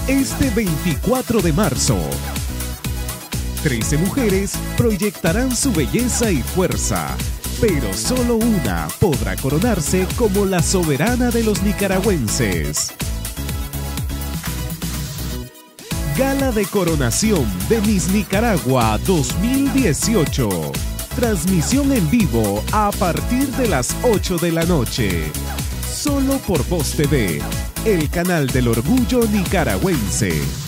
este 24 de marzo. 13 mujeres proyectarán su belleza y fuerza, pero solo una podrá coronarse como la soberana de los nicaragüenses. Gala de coronación de Miss Nicaragua 2018. Transmisión en vivo a partir de las 8 de la noche. Solo por Voz TV, el canal del orgullo nicaragüense.